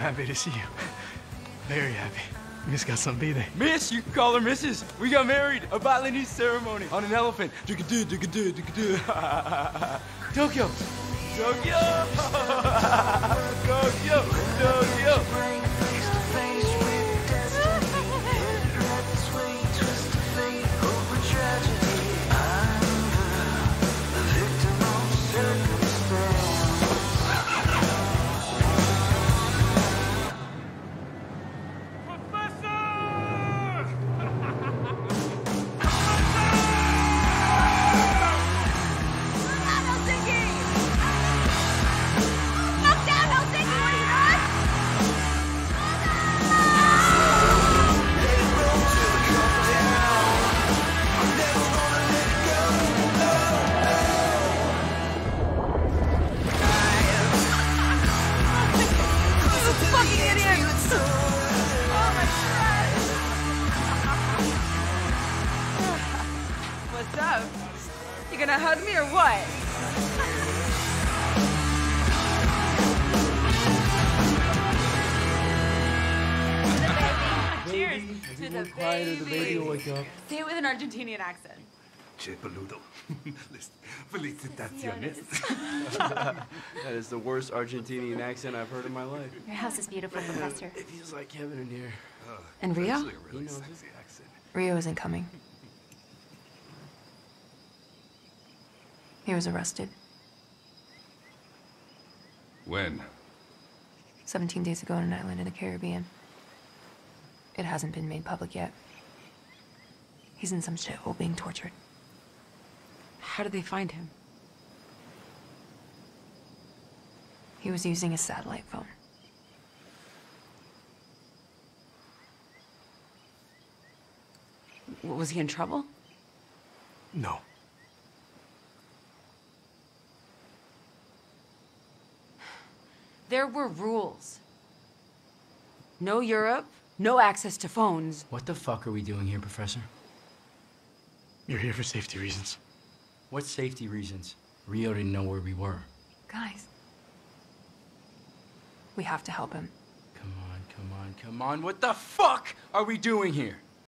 happy to see you. Very happy. Miss got some be there. Miss, you can call her Mrs. We got married, a Balinese ceremony on an elephant. Tokyo. Tokyo. What's up? You gonna hug me or what? Cheers to the baby. The baby will wake up. Say it with an Argentinian accent. Che peludo. Felicitaciones. That is the worst Argentinian accent I've heard in my life. Your house is beautiful, Professor. It feels like heaven in here. And Rio? Actually, a really sexy accent. Rio isn't coming. He was arrested When? 17 days ago on an island in the Caribbean. It hasn't been made public yet. He's in some shithole being tortured. How did they find him? He was using a satellite phone. Was he in trouble? No. There were rules. No Europe, no access to phones. What the fuck are we doing here, Professor? You're here for safety reasons. What safety reasons? Rio didn't know where we were. Guys, we have to help him. Come on. What the fuck are we doing here?